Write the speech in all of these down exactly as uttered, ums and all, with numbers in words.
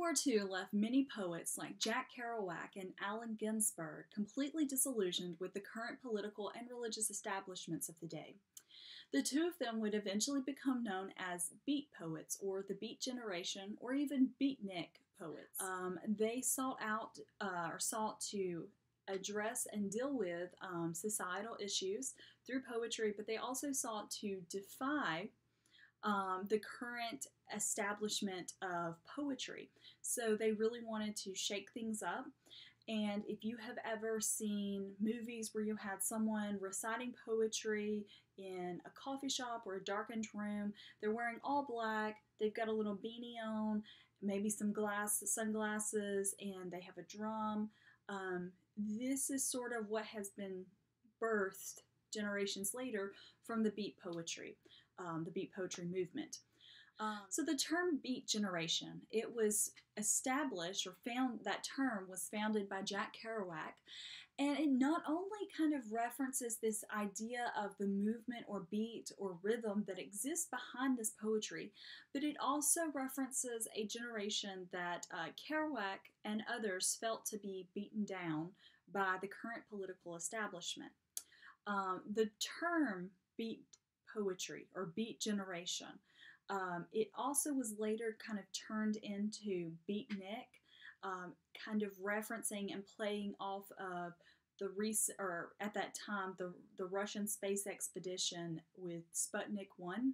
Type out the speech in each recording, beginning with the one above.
War Two left many poets like Jack Kerouac and Allen Ginsberg completely disillusioned with the current political and religious establishments of the day. The two of them would eventually become known as Beat poets, or the Beat Generation, or even Beatnik poets. Um, they sought out uh, or sought to address and deal with um, societal issues through poetry, but they also sought to defy um, the current establishment of poetry. So they really wanted to shake things up. And if you have ever seen movies where you had someone reciting poetry in a coffee shop or a darkened room, they're wearing all black, they've got a little beanie on, maybe some glass sunglasses, and they have a drum. Um, this is sort of what has been birthed generations later from the beat poetry, um, the beat poetry movement. Um, so the term Beat Generation, it was established or found, that term was founded by Jack Kerouac, and it not only kind of references this idea of the movement or beat or rhythm that exists behind this poetry, but it also references a generation that uh, Kerouac and others felt to be beaten down by the current political establishment. Um, the term beat poetry or beat generation, Um, it also was later kind of turned into beatnik, um, kind of referencing and playing off of the rec- or at that time the the Russian space expedition with Sputnik one.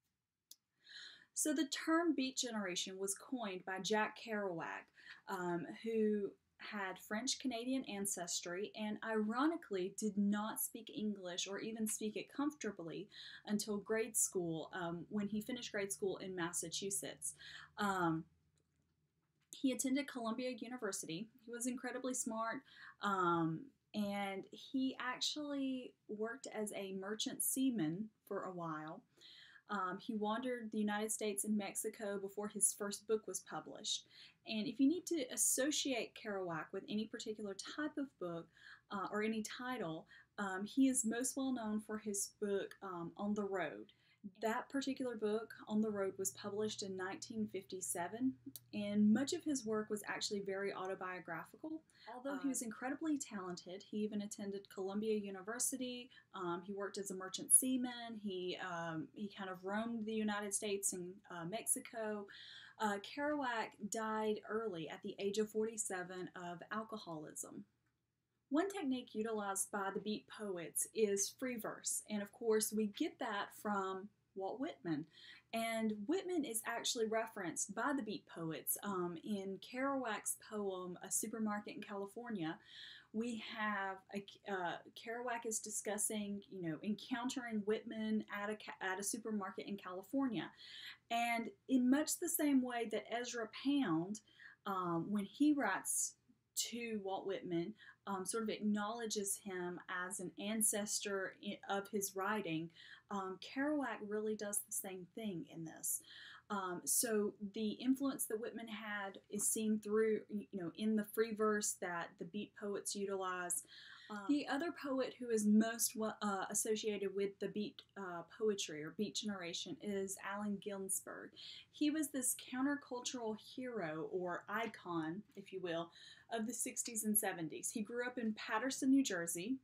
So the term Beat Generation was coined by Jack Kerouac, um, who had French Canadian ancestry and ironically did not speak English or even speak it comfortably until grade school, um, when he finished grade school in Massachusetts. Um, he attended Columbia University. He was incredibly smart, um, and he actually worked as a merchant seaman for a while. Um, he wandered the United States and Mexico before his first book was published. And if you need to associate Kerouac with any particular type of book uh, or any title, um, he is most well known for his book um, On the Road. That particular book, On the Road, was published in nineteen fifty-seven, and much of his work was actually very autobiographical. Although he was incredibly talented, he even attended Columbia University. Um, he worked as a merchant seaman. He um, he kind of roamed the United States and uh, Mexico. Uh, Kerouac died early at the age of forty-seven of alcoholism. One technique utilized by the Beat poets is free verse, and of course we get that from Walt Whitman. And Whitman is actually referenced by the Beat poets um, in Kerouac's poem A Supermarket in California. We have a, uh, Kerouac is discussing, you know, encountering Whitman at a at a supermarket in California, and in much the same way that Ezra Pound, um, when he writes to Walt Whitman, um, sort of acknowledges him as an ancestor of his writing, um, Kerouac really does the same thing in this. Um, so the influence that Whitman had is seen through, you know, in the free verse that the Beat poets utilize. Um, the other poet who is most uh, associated with the Beat uh, poetry or Beat Generation is Allen Ginsberg. He was this countercultural hero or icon, if you will, of the sixties and seventies. He grew up in Paterson, New Jersey,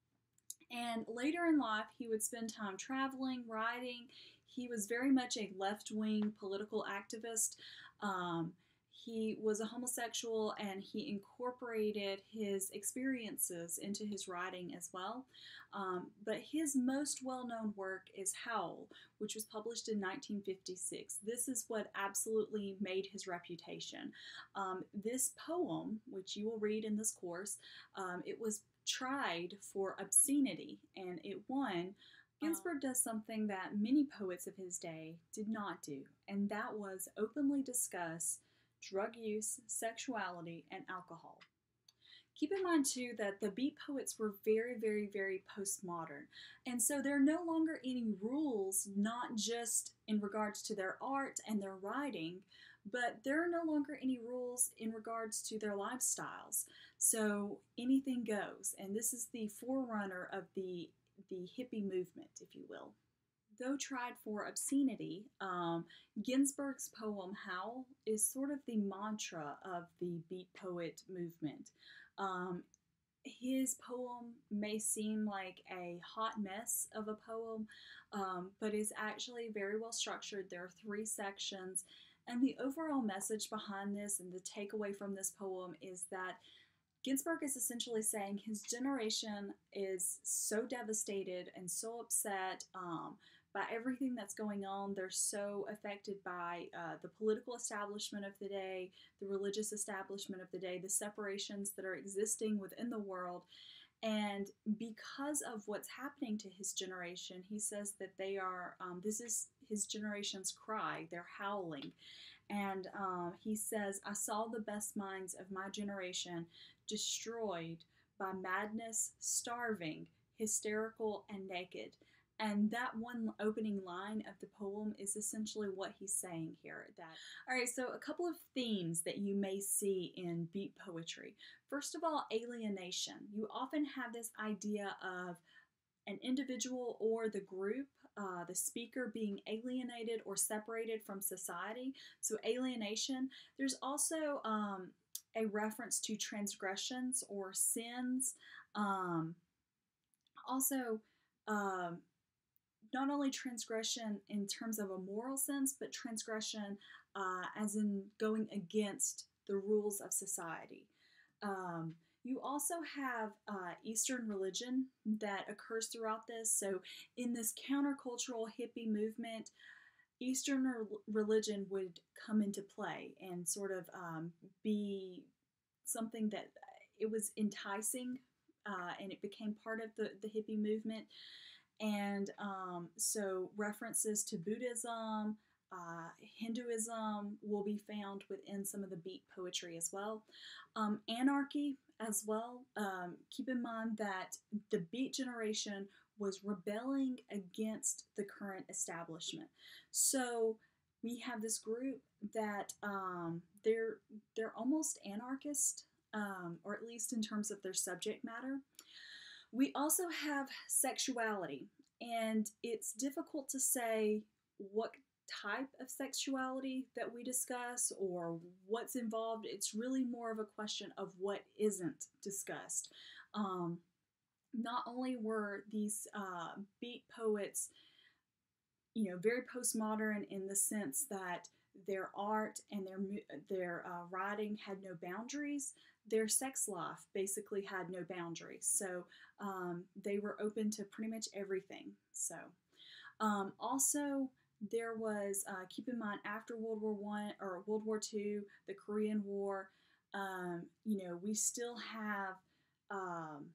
and later in life he would spend time traveling, writing. He was very much a left-wing political activist. Um, he was a homosexual, and he incorporated his experiences into his writing as well. Um, but his most well-known work is Howl, which was published in nineteen fifty-six. This is what absolutely made his reputation. Um, this poem, which you will read in this course, um, it was tried for obscenity, and it won. Ginsberg does something that many poets of his day did not do, and that was openly discuss drug use, sexuality, and alcohol. Keep in mind, too, that the Beat poets were very, very, very postmodern. And so there are no longer any rules, not just in regards to their art and their writing, but there are no longer any rules in regards to their lifestyles. So anything goes. And this is the forerunner of the, the hippie movement, if you will. Though tried for obscenity, um, Ginsberg's poem Howl is sort of the mantra of the Beat Poet movement. Um, his poem may seem like a hot mess of a poem, um, but is actually very well structured. There are three sections, and the overall message behind this and the takeaway from this poem is that Ginsberg is essentially saying his generation is so devastated and so upset um, by everything that's going on. They're so affected by uh, the political establishment of the day, the religious establishment of the day, the separations that are existing within the world. And because of what's happening to his generation, he says that they are, um, this is his generation's cry. They're howling. And um, he says, I saw the best minds of my generation destroyed by madness, starving, hysterical, and naked. And that one opening line of the poem is essentially what he's saying here. That all right, so a couple of themes that you may see in beat poetry. First of all, alienation. You often have this idea of an individual or the group, uh, the speaker being alienated or separated from society. So alienation. There's also um, a reference to transgressions or sins. Um, also, um, not only transgression in terms of a moral sense, but transgression uh, as in going against the rules of society. Um, you also have uh, Eastern religion that occurs throughout this. So, in this countercultural hippie movement, Eastern re- religion would come into play and sort of um, be something that it was enticing uh, and it became part of the, the hippie movement. And um, so references to Buddhism, uh, Hinduism will be found within some of the beat poetry as well. Um, anarchy as well. Um, keep in mind that the beat generation was rebelling against the current establishment. So we have this group that um, they're they're almost anarchist, um, or at least in terms of their subject matter. We also have sexuality, and it's difficult to say what type of sexuality that we discuss or what's involved. It's really more of a question of what isn't discussed. Um, not only were these uh, beat poets, you know, very postmodern in the sense that their art and their their uh, writing had no boundaries. Their sex life basically had no boundaries. So um, they were open to pretty much everything. So um, also there was uh, keep in mind after World War One or World War Two, the Korean War. Um, you know, we still have um,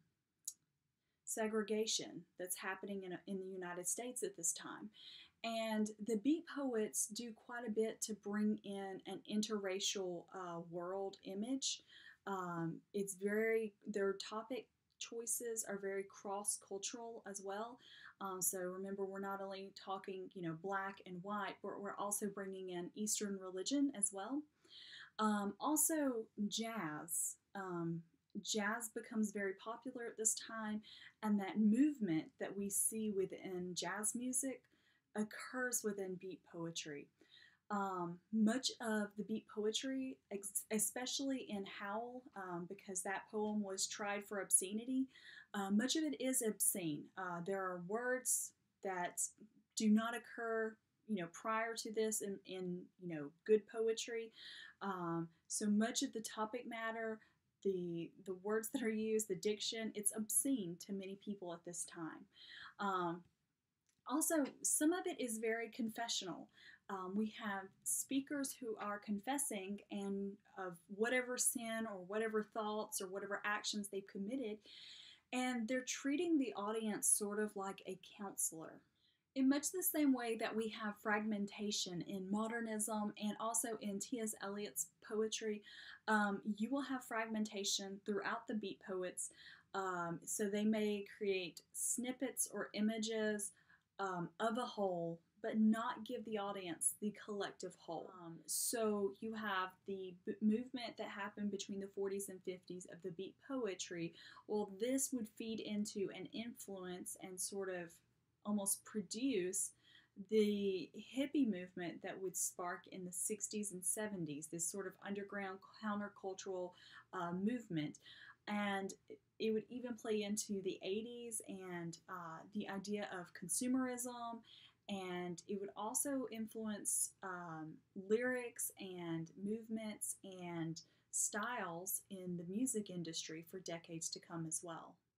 segregation that's happening in, in the United States at this time. And the beat poets do quite a bit to bring in an interracial uh, world image. Um, it's very, their topic choices are very cross-cultural as well. Um, so remember, we're not only talking, you know, black and white, but we're also bringing in Eastern religion as well. Um, also, jazz. Um, jazz becomes very popular at this time, and that movement that we see within jazz music occurs within beat poetry. Um, much of the beat poetry, ex- especially in Howl, um, because that poem was tried for obscenity, uh, much of it is obscene. Uh, there are words that do not occur, you know, prior to this in, in you know, good poetry. Um, so much of the topic matter, the the words that are used, the diction, it's obscene to many people at this time. Um, also, some of it is very confessional. Um, we have speakers who are confessing and of whatever sin or whatever thoughts or whatever actions they've committed, and they're treating the audience sort of like a counselor. In much the same way that we have fragmentation in modernism and also in T S. Eliot's poetry, um, you will have fragmentation throughout the beat poets. Um, so they may create snippets or images um, of a whole, but not give the audience the collective whole. Um, so you have the b- movement that happened between the forties and fifties of the beat poetry. Well, this would feed into and influence and sort of almost produce the hippie movement that would spark in the sixties and seventies, this sort of underground countercultural uh, movement. And it would even play into the eighties and uh, the idea of consumerism. And it would also influence um, lyrics and movements and styles in the music industry for decades to come as well.